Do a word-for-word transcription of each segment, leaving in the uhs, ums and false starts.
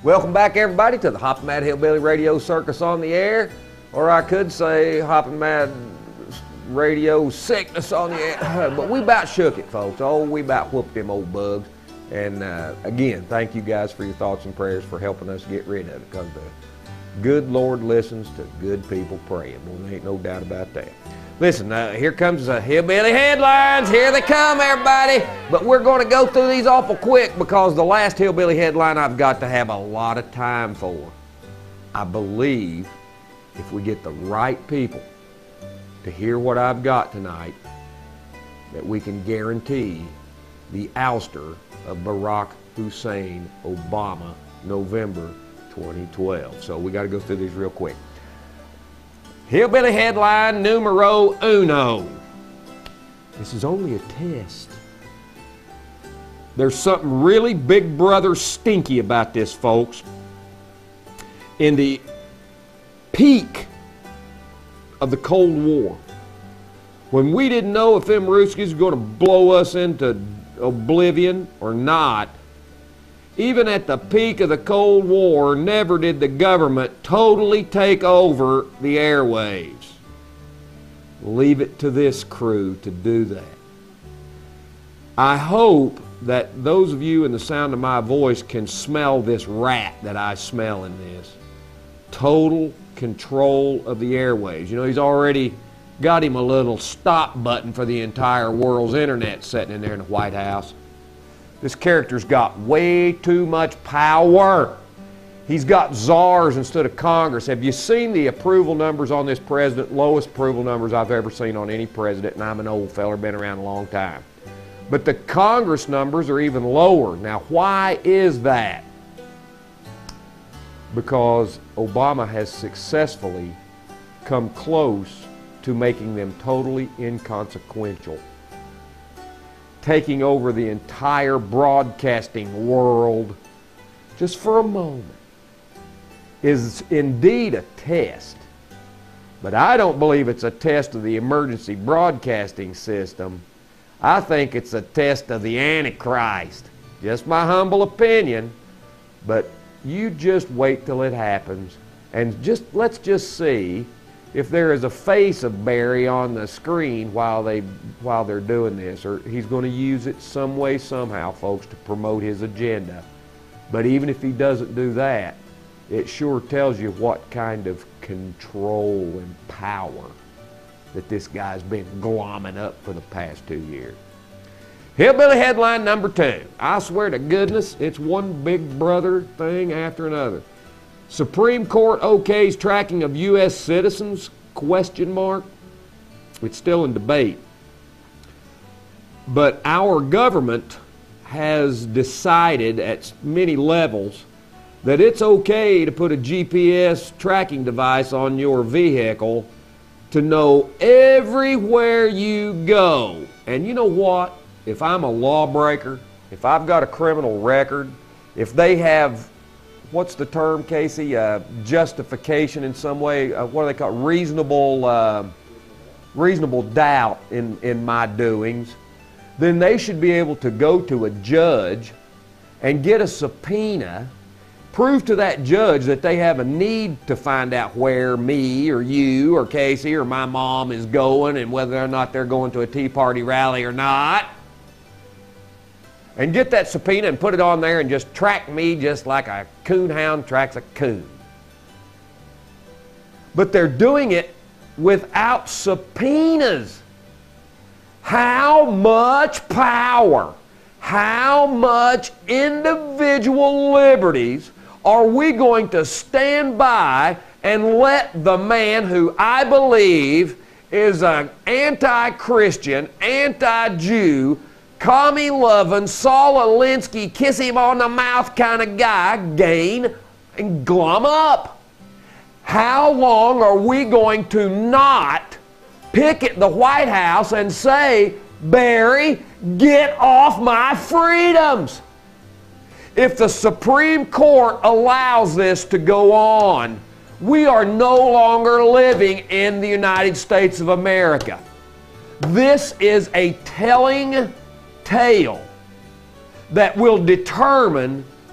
Welcome back, everybody, to the Hoppin' Mad Hillbilly Radio Circus on the air, or I could say Hoppin' Mad Radio Sickness on the air. But we about shook it, folks. Oh, we about whooped them old bugs. And uh, again, thank you guys for your thoughts and prayers for helping us get rid of it, because the good Lord listens to good people praying. Well, there ain't no doubt about that. Listen, uh, here comes the Hillbilly Headlines. Here they come, everybody. But we're going to go through these awful quick, because the last Hillbilly Headline I've got to have a lot of time for. I believe if we get the right people to hear what I've got tonight, that we can guarantee the ouster of Barack Hussein Obama, November twenty twelve. So we got to go through these real quick. Hillbilly Headline numero uno. This is only a test. There's something really Big Brother stinky about this, folks. In the peak of the Cold War, when we didn't know if them Ruskies were going to blow us into oblivion or not, even at the peak of the Cold War, never did the government totally take over the airwaves. Leave it to this crew to do that. I hope that those of you in the sound of my voice can smell this rat that I smell in this. Total control of the airwaves. You know, he's already got him a little stop button for the entire world's internet sitting in there in the White House. This character's got way too much power. He's got czars instead of Congress. Have you seen the approval numbers on this president? Lowest approval numbers I've ever seen on any president, and I'm an old feller, been around a long time. But the Congress numbers are even lower. Now, why is that? Because Obama has successfully come close to making them totally inconsequential. Taking over the entire broadcasting world just for a moment is indeed a test. But I don't believe it's a test of the emergency broadcasting system. I think it's a test of the Antichrist. Just my humble opinion. But you just wait till it happens, and just let's just see if there is a face of Barry on the screen while they while they're doing this, or he's going to use it some way, somehow, folks, to promote his agenda. But even if he doesn't do that, it sure tells you what kind of control and power that this guy's been glomming up for the past two years. Hillbilly Headline number two. I swear to goodness, it's one Big Brother thing after another. Supreme Court okays tracking of U S citizens, question mark. It's still in debate. But our government has decided at many levels that it's okay to put a G P S tracking device on your vehicle to know everywhere you go. And you know what? If I'm a lawbreaker, if I've got a criminal record, if they have, what's the term, Casey? Uh, justification in some way. Uh, what do they call it? Reasonable, uh, reasonable doubt in, in my doings. Then they should be able to go to a judge and get a subpoena, prove to that judge that they have a need to find out where me or you or Casey or my mom is going and whether or not they're going to a Tea Party rally or not. And get that subpoena and put it on there and just track me just like a coonhound tracks a coon. But they're doing it without subpoenas. How much power, how much individual liberties are we going to stand by and let the man who I believe is an anti-Christian, anti-Jew, commie-loving, Saul Alinsky, kiss him on the mouth kind of guy gain and glum up? How long are we going to not picket the White House and say, Barry, get off my freedoms? If the Supreme Court allows this to go on, we are no longer living in the United States of America. This is a telling tale that will determine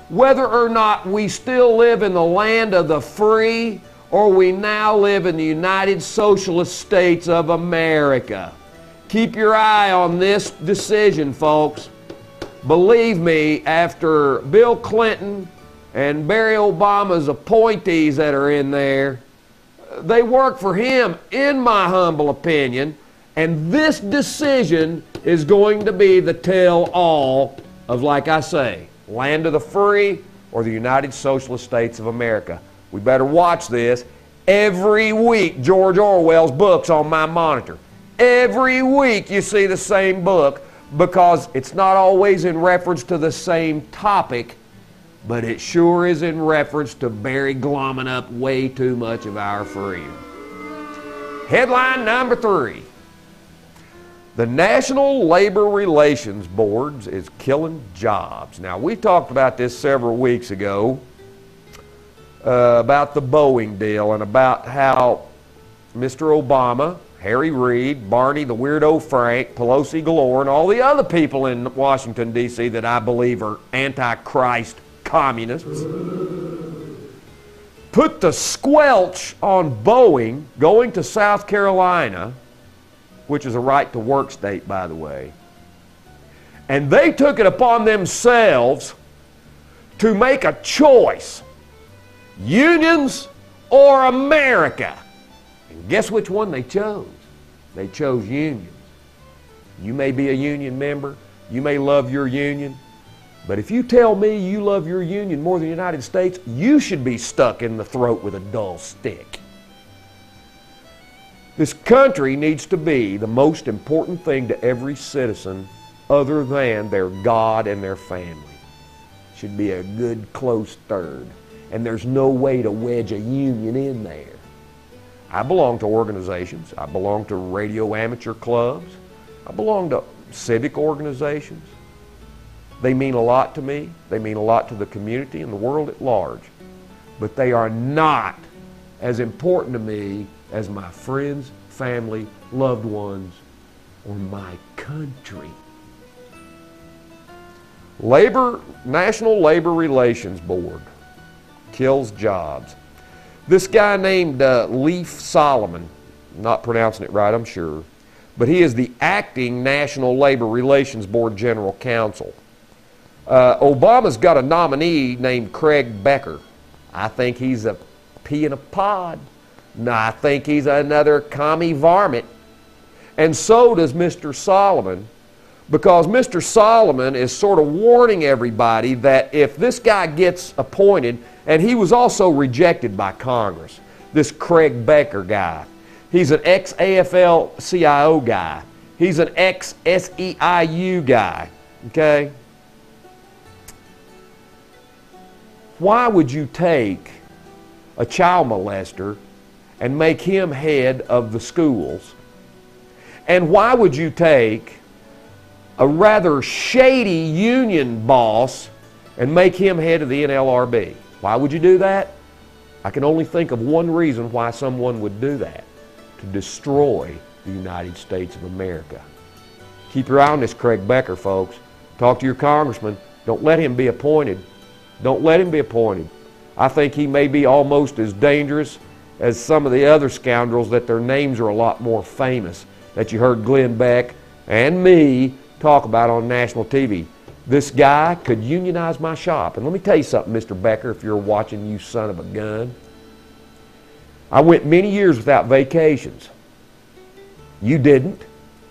whether or not we still live in the land of the free or we now live in the United Socialist States of America. Keep your eye on this decision, folks. Believe me, after Bill Clinton and Barry Obama's appointees that are in there, they work for him, in my humble opinion, and this decision is going to be the tell-all of, like I say, land of the free or the United Socialist States of America. We better watch this. Every week, George Orwell's book's on my monitor. Every week you see the same book, because it's not always in reference to the same topic, but it sure is in reference to Barry glomming up way too much of our freedom. Headline number three. The National Labor Relations Board is killing jobs. Now, we talked about this several weeks ago, uh, about the Boeing deal and about how Mister Obama, Harry Reid, Barney the Weirdo Frank, Pelosi galore, and all the other people in Washington, D C that I believe are anti-Christ communists, put the squelch on Boeing going to South Carolina, which is a right-to-work state, by the way, and they took it upon themselves to make a choice, unions or America. And guess which one they chose? They chose unions. You may be a union member, you may love your union, but if you tell me you love your union more than the United States, you should be stuck in the throat with a dull stick. This country needs to be the most important thing to every citizen other than their God and their family. Should be a good close third. And there's no way to wedge a union in there. I belong to organizations. I belong to radio amateur clubs. I belong to civic organizations. They mean a lot to me. They mean a lot to the community and the world at large. But they are not as important to me as my friends, family, loved ones, or my country. Labor, National Labor Relations Board kills jobs. This guy named uh, Leif Solomon, not pronouncing it right, I'm sure, but he is the acting National Labor Relations Board General Counsel. Uh, Obama's got a nominee named Craig Becker. I think he's a pea in a pod. No, I think he's another commie varmint. And so does Mister Solomon, because Mister Solomon is sort of warning everybody that if this guy gets appointed, and he was also rejected by Congress, this Craig Becker guy. He's an ex-A F L C I O guy. He's an ex-S E I U guy, okay? Why would you take a child molester and make him head of the schools? And why would you take a rather shady union boss and make him head of the N L R B? Why would you do that? I can only think of one reason why someone would do that: to destroy the United States of America. Keep your eye on this Craig Becker, folks. Talk to your congressman. Don't let him be appointed. Don't let him be appointed. I think he may be almost as dangerous as some of the other scoundrels that their names are a lot more famous, that you heard Glenn Beck and me talk about on national T V. This guy could unionize my shop. And let me tell you something, Mister Becker, if you're watching, you son of a gun. I went many years without vacations. You didn't.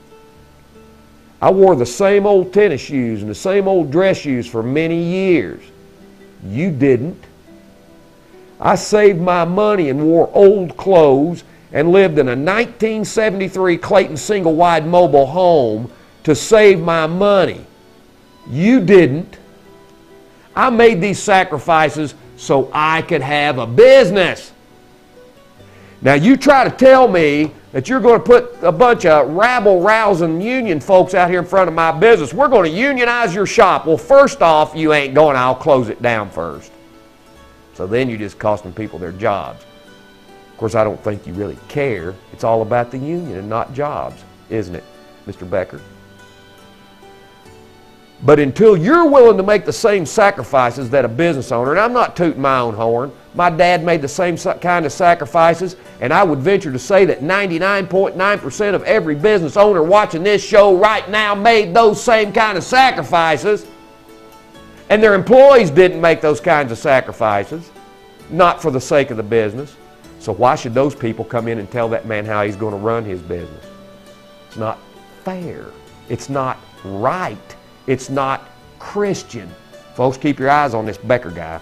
I wore the same old tennis shoes and the same old dress shoes for many years. You didn't. I saved my money and wore old clothes and lived in a nineteen seventy-three Clayton single-wide mobile home to save my money. You didn't. I made these sacrifices so I could have a business. Now you try to tell me that you're going to put a bunch of rabble-rousing union folks out here in front of my business. We're going to unionize your shop. Well, first off, you ain't going. I'll close it down first. So then you're just costing people their jobs. Of course, I don't think you really care. It's all about the union and not jobs, isn't it, Mister Becker? But until you're willing to make the same sacrifices that a business owner, and I'm not tooting my own horn, my dad made the same kind of sacrifices, and I would venture to say that ninety-nine point nine percent of every business owner watching this show right now made those same kind of sacrifices, and their employees didn't make those kinds of sacrifices, not for the sake of the business. So why should those people come in and tell that man how he's going to run his business? It's not fair. It's not right. It's not Christian. Folks, keep your eyes on this Becker guy.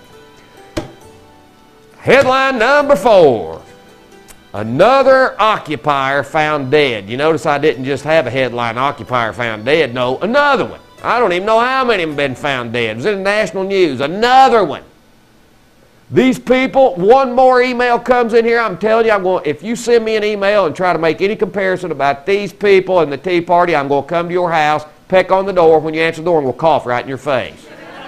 Headline number four. Another occupier found dead. You notice I didn't just have a headline, occupier found dead. No, another one. I don't even know how many have been found dead. It was in the national news. Another one. These people, one more email comes in here. I'm telling you, I'm going, if you send me an email and try to make any comparison about these people and the Tea Party, I'm going to come to your house, peck on the door when you answer the door, and we'll cough right in your face.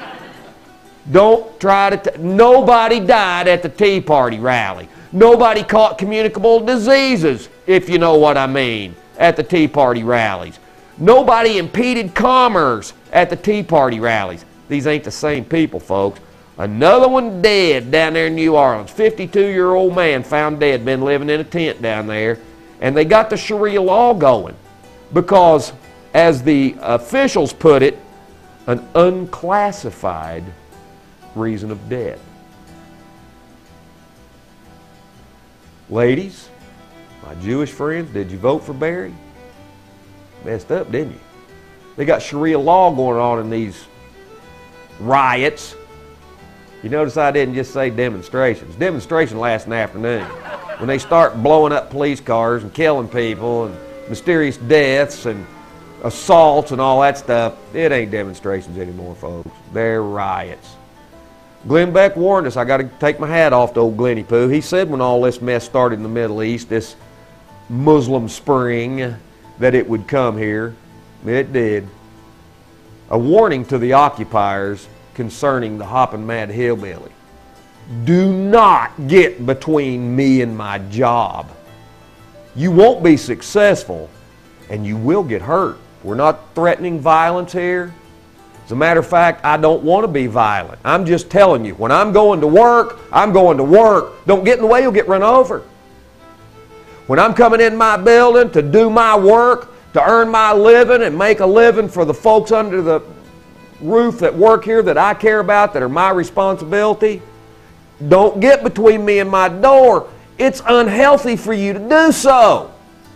Don't try to, t nobody died at the Tea Party rally. Nobody caught communicable diseases, if you know what I mean, at the Tea Party rallies. Nobody impeded commerce at the Tea Party rallies. These ain't the same people, folks. Another one dead down there in New Orleans. fifty-two-year-old man found dead, been living in a tent down there. And they got the Sharia law going because, as the officials put it, an unclassified reason of death. Ladies, my Jewish friends, did you vote for Barry? Messed up, didn't you? They got Sharia law going on in these riots. You notice I didn't just say demonstrations. Demonstration lasts an afternoon. When they start blowing up police cars and killing people and mysterious deaths and assaults and all that stuff, it ain't demonstrations anymore, folks. They're riots. Glenn Beck warned us. I got to take my hat off to old Glenny Pooh. He said when all this mess started in the Middle East, this Muslim spring, that it would come here. It did. A warning to the occupiers concerning the hoppin' mad hillbilly. Do not get between me and my job. You won't be successful and you will get hurt. We're not threatening violence here. As a matter of fact, I don't want to be violent. I'm just telling you, when I'm going to work, I'm going to work. Don't get in the way, you'll get run over. When I'm coming in my building to do my work, to earn my living and make a living for the folks under the roof that work here that I care about, that are my responsibility, don't get between me and my door. It's unhealthy for you to do so.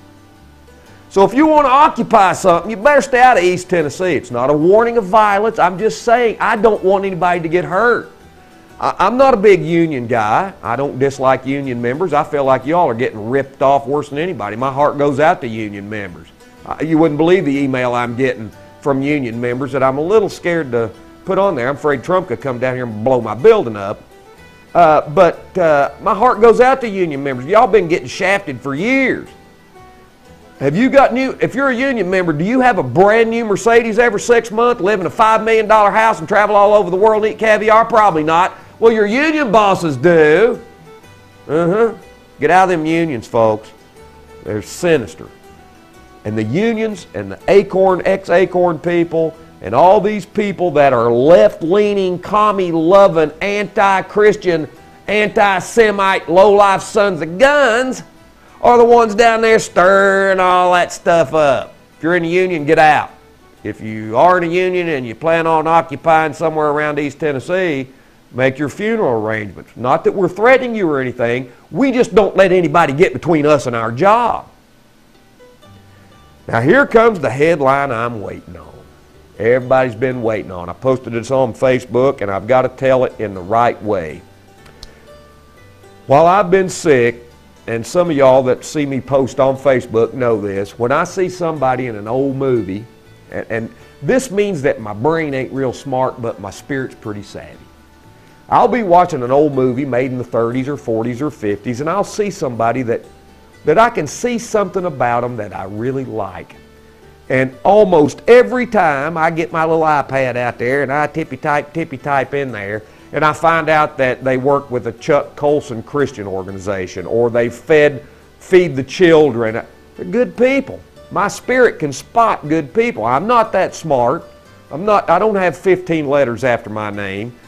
So if you want to occupy something, you better stay out of East Tennessee. It's not a warning of violence. I'm just saying I don't want anybody to get hurt. I, I'm not a big union guy. I don't dislike union members. I feel like y'all are getting ripped off worse than anybody. My heart goes out to union members. Uh, you wouldn't believe the email I'm getting from union members that I'm a little scared to put on there. I'm afraid Trump could come down here and blow my building up. Uh, but uh, my heart goes out to union members. Y'all been getting shafted for years. Have you got new, if you're a union member, do you have a brand new Mercedes every six months, live in a five million dollar house and travel all over the world and eat caviar? Probably not. Well, your union bosses do. Uh-huh. Get out of them unions, folks. They're sinister. And the unions and the Acorn, ex-Acorn people, and all these people that are left-leaning, commie-loving, anti-Christian, anti-Semite, low-life sons of guns are the ones down there stirring all that stuff up. If you're in a union, get out. If you are in a union and you plan on occupying somewhere around East Tennessee, make your funeral arrangements. Not that we're threatening you or anything. We just don't let anybody get between us and our job. Now here comes the headline I'm waiting on. Everybody's been waiting on. I posted this on Facebook and I've got to tell it in the right way. While I've been sick, and some of y'all that see me post on Facebook know this, when I see somebody in an old movie, and, and this means that my brain ain't real smart, but my spirit's pretty savvy. I'll be watching an old movie made in the thirties or forties or fifties, and I'll see somebody that, that I can see something about them that I really like. And almost every time I get my little iPad out there and I tippy type, tippy type in there, and I find out that they work with a Chuck Colson Christian organization, or they fed, feed the children. They're good people. My spirit can spot good people. I'm not that smart. I'm not, I don't have fifteen letters after my name.